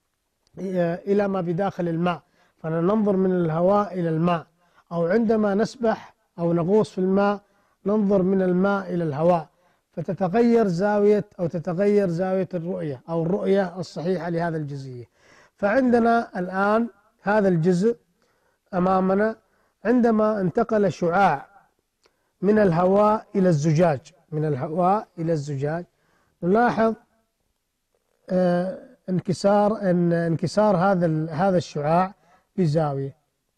إلى ما بداخل الماء فننظر من الهواء إلى الماء، أو عندما نسبح أو نغوص في الماء ننظر من الماء إلى الهواء، فتتغير زاوية أو تتغير زاوية الرؤية أو الرؤية الصحيحة لهذا الجزئية. فعندنا الآن هذا الجزء أمامنا، عندما انتقل شعاع من الهواء إلى الزجاج من الهواء إلى الزجاج نلاحظ آه انكسار ان انكسار هذا هذا الشعاع بزاوية.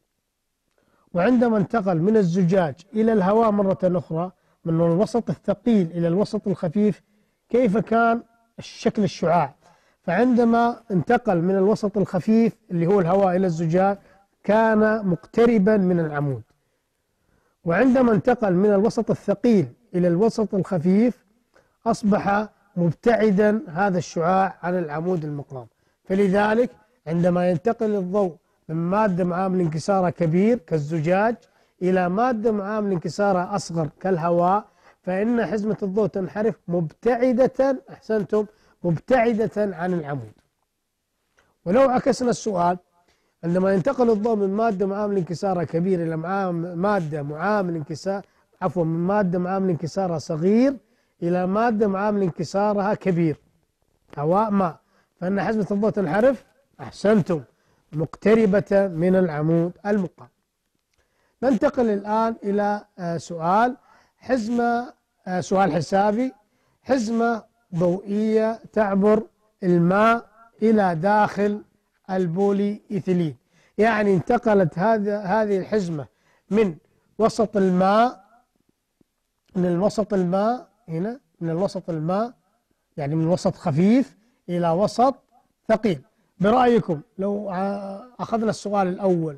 وعندما انتقل من الزجاج إلى الهواء مرة أخرى من الوسط الثقيل إلى الوسط الخفيف، كيف كان شكل الشعاع؟ فعندما انتقل من الوسط الخفيف اللي هو الهواء إلى الزجاج كان مقتربا من العمود، وعندما انتقل من الوسط الثقيل إلى الوسط الخفيف أصبح مبتعدا هذا الشعاع عن العمود المقام. فلذلك عندما ينتقل الضوء من مادة معامل انكسارها كبير كالزجاج إلى مادة معامل انكسارها أصغر كالهواء، فإن حزمة الضوء تنحرف مبتعدة أحسنتم مبتعدة عن العمود. ولو عكسنا السؤال، عندما ينتقل الضوء من مادة معامل انكسارها كبير إلى مادة معامل انكسار عفوا من مادة معامل انكسارها صغير إلى مادة معامل انكسارها كبير هواء ماء، فإن حزمة الضوء تنحرف أحسنتم مقتربة من العمود المقام. ننتقل الآن إلى سؤال حزمة سؤال حسابي. حزمة ضوئية تعبر الماء إلى داخل البولي إيثيلين، يعني انتقلت هذا هذه الحزمة من وسط الماء من الوسط الماء هنا من الوسط الماء يعني من وسط خفيف إلى وسط ثقيل. برأيكم لو أخذنا السؤال الأول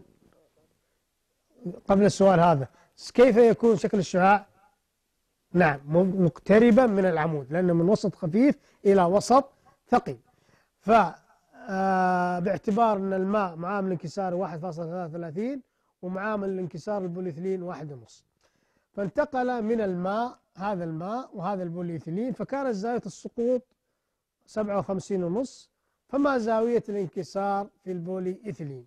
قبل السؤال هذا، كيف يكون شكل الشعاع؟ نعم مقتربا من العمود، لأنه من وسط خفيف إلى وسط ثقيل. ف باعتبار أن الماء معامل انكسار واحد فاصلة ثلاثة وثلاثين ومعامل الانكسار البوليثيلين واحد ونص، فانتقل من الماء هذا الماء وهذا البوليثيلين، فكانت زاوية السقوط سبعة وخمسين ونص. فما زاوية الانكسار في البولي إيثيلين؟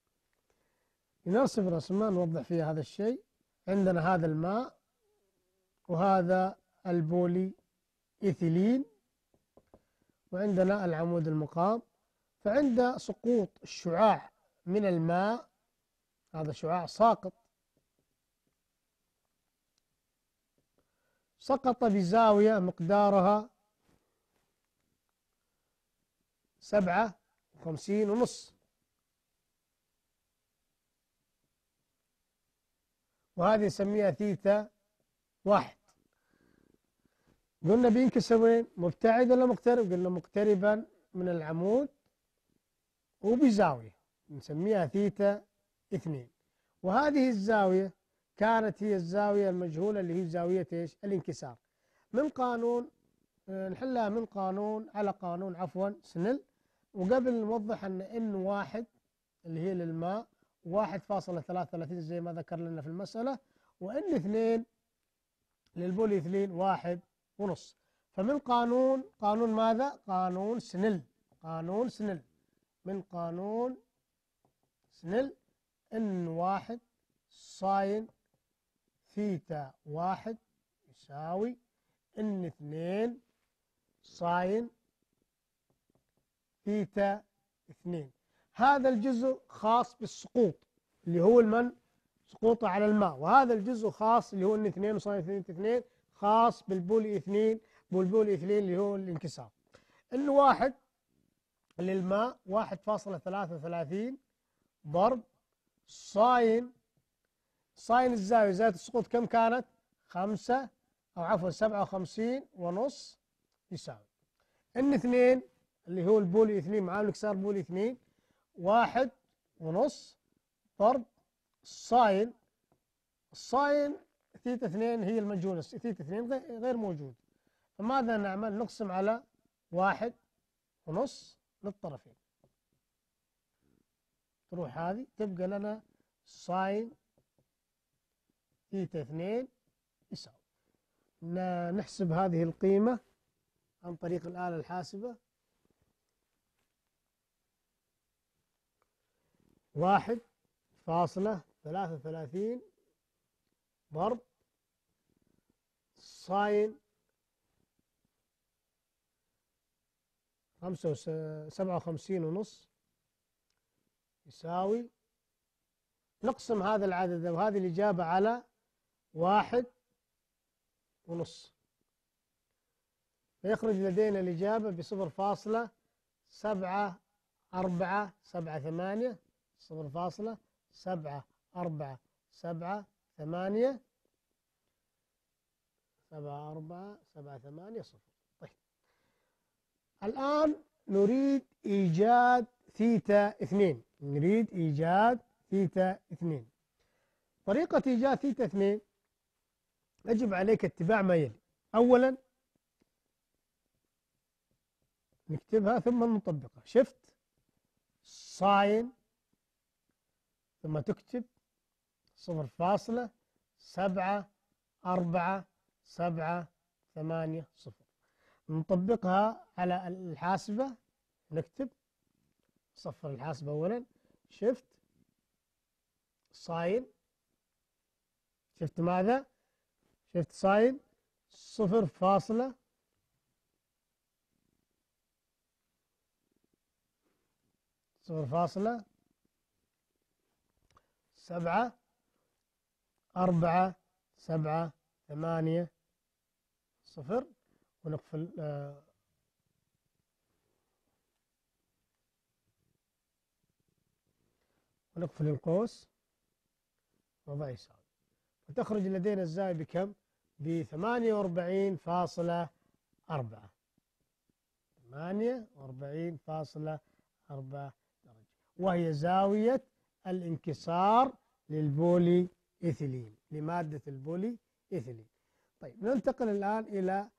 نرسم رسمة نوضح فيها هذا الشيء. عندنا هذا الماء وهذا البولي إيثيلين وعندنا العمود المقام، فعند سقوط الشعاع من الماء هذا شعاع ساقط سقط بزاوية مقدارها سبعة وخمسين ونص، وهذه نسميها ثيتا واحد. قلنا بينكسر وين؟ مبتعد ولا مقترب؟ قلنا مقتربا من العمود وبزاوية نسميها ثيتا اثنين. وهذه الزاوية كانت هي الزاوية المجهولة اللي هي زاوية ايش؟ الانكسار. من قانون نحلها من قانون على قانون عفوا سنيل. وقبل نوضح ان ان واحد اللي هي للماء واحد فاصلة ثلاثة وثلاثين زي ما ذكر لنا في المسألة، وان اثنين للبولي اثنين واحد ونص. فمن قانون قانون ماذا؟ قانون سنيل. قانون سنيل من قانون سنيل ان واحد ساين ثيتا واحد يساوي ان اثنين ساين ثيتا اثنين. هذا الجزء خاص بالسقوط اللي هو المن سقوطه على الماء، وهذا الجزء خاص اللي هو ان اثنين وساين ثيتا اثنين خاص بالبولي اثنين والبولي اثنين اللي هو الانكسار. ان واحد للماء واحد فاصلة ثلاثة وثلاثين ضرب ساين ساين الزاوية زاوية السقوط كم كانت؟ خمسة أو عفوا سبعة وخمسين ونص يساوي ان اثنين اللي هو البولي اثنين مع الانكسار بولي اثنين واحد ونص ضرب ساين الساين ثيتا اثنين هي المجهولة، ثيتا اثنين غير موجود. فماذا نعمل؟ نقسم على واحد ونص للطرفين، تروح هذه تبقى لنا ساين ثيتا اثنين يساوي. نحسب هذه القيمة عن طريق الآلة الحاسبة. واحد فاصلة ثلاثة وثلاثين ضرب ساين خمسة سبعة وخمسين ونص يساوي، نقسم هذا العدد وهذه الإجابة على واحد ونص، فيخرج لدينا الإجابة بصفر فاصلة سبعة أربعة سبعة ثمانية صفر فاصلة سبعة أربعة سبعة ثمانية سبعة أربعة سبعة ثمانية صفر. طيب الآن نريد إيجاد ثيتا اثنين، نريد إيجاد ثيتا اثنين. طريقة إيجاد ثيتا اثنين يجب عليك اتباع ما يلي. أولا نكتبها ثم نطبقها. شفت ساين ثم تكتب صفر فاصلة سبعة أربعة سبعة ثمانية صفر. نطبقها على الحاسبة، نكتب صفر الحاسبة أولا. شفت ساين، شفت ماذا؟ شفت ساين صفر فاصلة صفر فاصلة سبعة أربعة سبعة ثمانية صفر، ونقفل آه ونقفل القوس وضع يساوي، وتخرج لدينا الزاوية بكم؟ ب ثمانية وأربعين فاصلة أربعة ثمانية وأربعين فاصلة أربعة درجة، وهي زاوية الانكسار للبولي إيثيلين، لمادة البولي إيثيلين. طيب ننتقل الآن إلى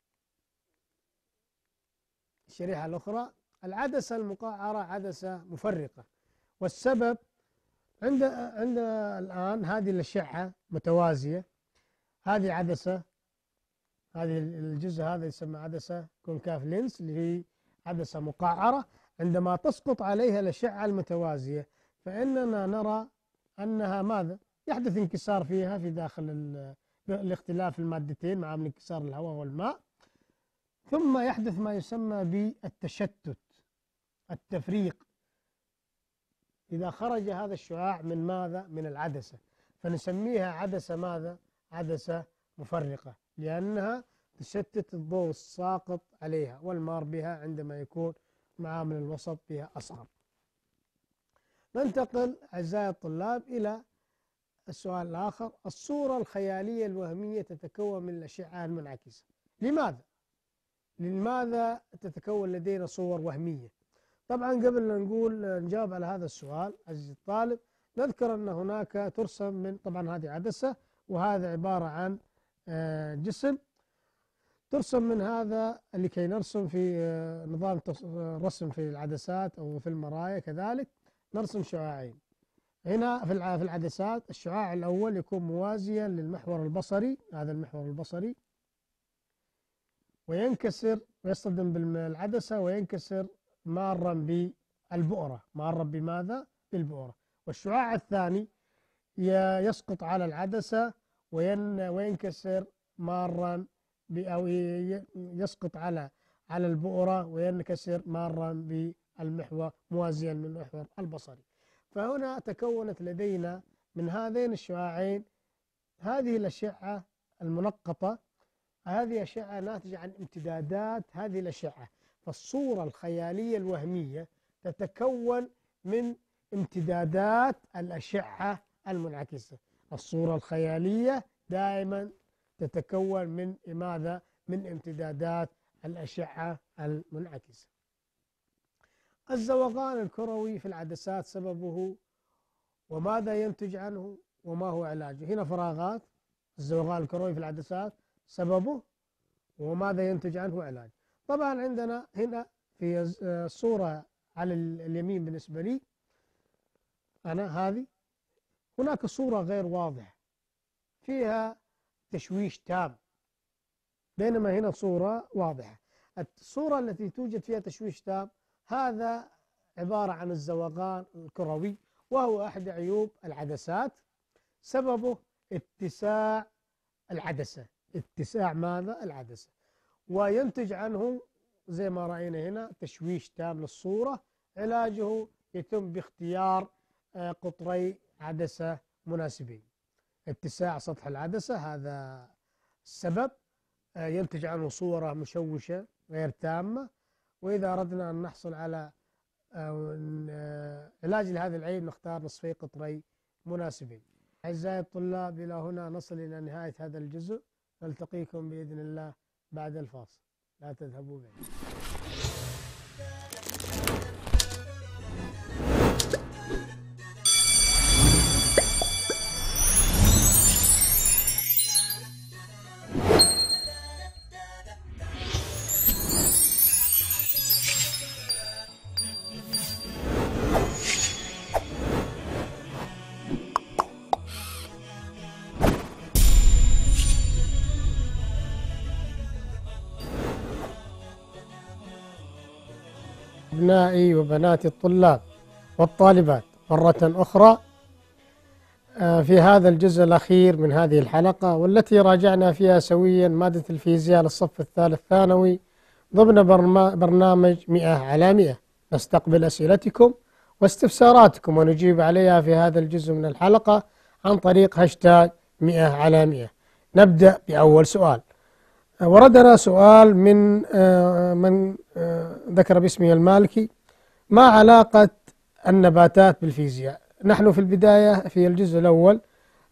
الشريحة الأخرى. العدسة المقعرة عدسة مفرقة، والسبب عند عند الآن هذه الأشعة متوازية. هذه عدسة، هذه الجزء هذا يسمى عدسة كونكاف لينس اللي هي عدسة مقعرة. عندما تسقط عليها الأشعة المتوازية فإننا نرى أنها ماذا؟ يحدث انكسار فيها في داخل الاختلاف المادتين مع انكسار الهواء والماء، ثم يحدث ما يسمى بالتشتت، التفريق، إذا خرج هذا الشعاع من ماذا؟ من العدسة، فنسميها عدسة ماذا؟ عدسة مفرقة، لأنها تشتت الضوء الساقط عليها والمار بها عندما يكون معامل الوسط بها أصغر. ننتقل أعزائي الطلاب إلى السؤال الآخر. الصورة الخيالية الوهمية تتكون من الأشعة المنعكسة. لماذا؟ لماذا تتكون لدينا صور وهمية؟ طبعا قبل أن نقول نجاوب على هذا السؤال عزيزي الطالب، نذكر أن هناك ترسم من، طبعا هذه عدسة وهذا عبارة عن جسم، ترسم من هذا لكي نرسم في نظام الرسم في العدسات أو في المرايا كذلك نرسم شعاعين. هنا في العدسات الشعاع الأول يكون موازيا للمحور البصري، هذا المحور البصري، وينكسر ويصطدم بالعدسة وينكسر مارا بالبؤرة. مارا بماذا؟ بالبؤرة. والشعاع الثاني يسقط على العدسة وينكسر مارا أو يسقط على على البؤرة وينكسر مارا بالمحور موازيا للمحور البصري. فهنا تكونت لدينا من هذين الشعاعين هذه الأشعة المنقطة. هذه أشعة ناتجة عن امتدادات هذه الأشعة. فالصورة الخيالية الوهمية تتكون من امتدادات الأشعة المنعكسة. الصورة الخيالية دائما تتكون من ماذا؟ من امتدادات الأشعة المنعكسة. الزوغان الكروي في العدسات سببه وماذا ينتج عنه وما هو علاجه؟ هنا فراغات. الزوغان الكروي في العدسات سببه وماذا ينتج عنه وعلاجه. طبعا عندنا هنا في الصورة على اليمين بالنسبة لي أنا هذه، هناك صورة غير واضحة فيها تشويش تام، بينما هنا صورة واضحة. الصورة التي توجد فيها تشويش تام هذا عبارة عن الزوغان الكروي، وهو أحد عيوب العدسات، سببه اتساع العدسة. اتساع ماذا؟ العدسة، وينتج عنه زي ما رأينا هنا تشويش تام للصورة. علاجه يتم باختيار قطري عدسة مناسبين. اتساع سطح العدسة هذا السبب، ينتج عنه صورة مشوشة غير تامة. وإذا أردنا أن نحصل على علاج لهذا العيب نختار نصفي قطري مناسبين. أعزائي الطلاب، إلى هنا نصل إلى نهاية هذا الجزء. نلتقيكم بإذن الله بعد الفاصل، لا تذهبوا بعيد. أبنائي وبناتي الطلاب والطالبات، مرة أخرى في هذا الجزء الأخير من هذه الحلقة، والتي راجعنا فيها سويا مادة الفيزياء للصف الثالث ثانوي ضمن برنامج مئة على مئة. نستقبل أسئلتكم واستفساراتكم ونجيب عليها في هذا الجزء من الحلقة عن طريق هاشتاج مئة على مئة. نبدأ بأول سؤال. وردنا سؤال من من ذكر باسمه المالكي: ما علاقة النباتات بالفيزياء؟ نحن في البداية في الجزء الأول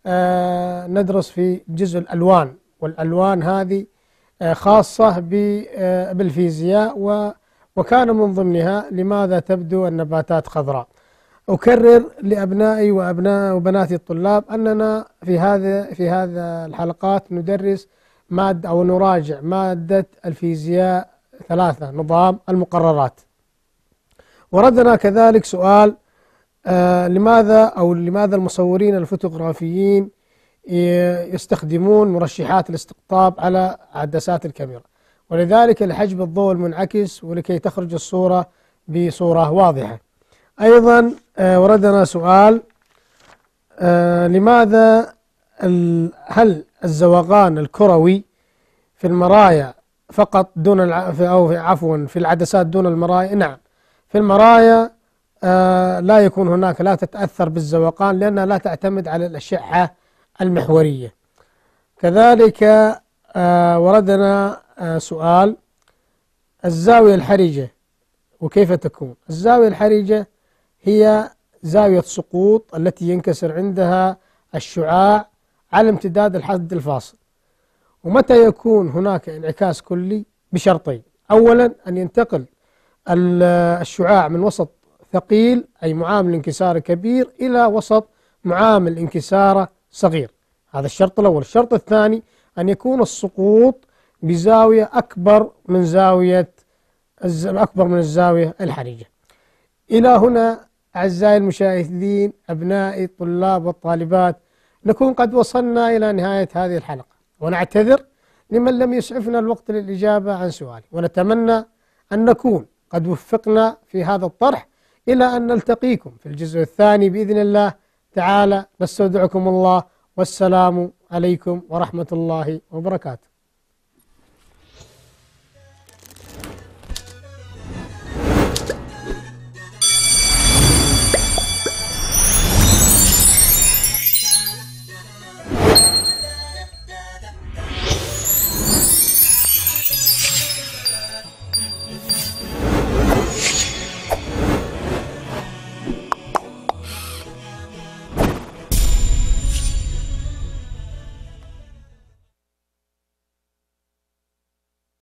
ندرس في جزء الألوان، والألوان هذه خاصة بالفيزياء، وكان من ضمنها لماذا تبدو النباتات خضراء. أكرر لأبنائي وأبناء وبناتي الطلاب أننا في هذا في هذا الحلقات ندرس مادة أو نراجع مادة الفيزياء ثلاثة، نظام المقررات. وردنا كذلك سؤال: آه لماذا أو لماذا المصورين الفوتوغرافيين يستخدمون مرشحات الاستقطاب على عدسات الكاميرا؟ ولذلك لحجب الضوء المنعكس ولكي تخرج الصورة بصورة واضحة. أيضا آه وردنا سؤال: آه لماذا هل الزوغان الكروي في المرايا فقط دون الع... أو عفوا في العدسات دون المرايا؟ نعم، في المرايا آه لا يكون هناك، لا تتأثر بالزوغان لأنها لا تعتمد على الأشعة المحورية. كذلك آه وردنا آه سؤال: الزاوية الحرجة وكيف تكون؟ الزاوية الحرجة هي زاوية سقوط التي ينكسر عندها الشعاع على امتداد الحد الفاصل. ومتى يكون هناك انعكاس كلي؟ بشرطين: أولا أن ينتقل الشعاع من وسط ثقيل أي معامل انكسار كبير إلى وسط معامل انكسار صغير، هذا الشرط الأول. الشرط الثاني أن يكون السقوط بزاوية أكبر من زاوية أكبر من الزاوية الحرجة. إلى هنا أعزائي المشاهدين أبنائي الطلاب والطالبات نكون قد وصلنا إلى نهاية هذه الحلقة، ونعتذر لمن لم يسعفنا الوقت للإجابة عن سؤالي، ونتمنى أن نكون قد وفقنا في هذا الطرح إلى أن نلتقيكم في الجزء الثاني بإذن الله تعالى. نستودعكم الله، والسلام عليكم ورحمة الله وبركاته.